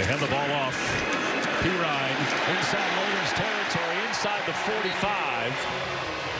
They hand the ball off. Pirine inside Raiders territory, inside the 45.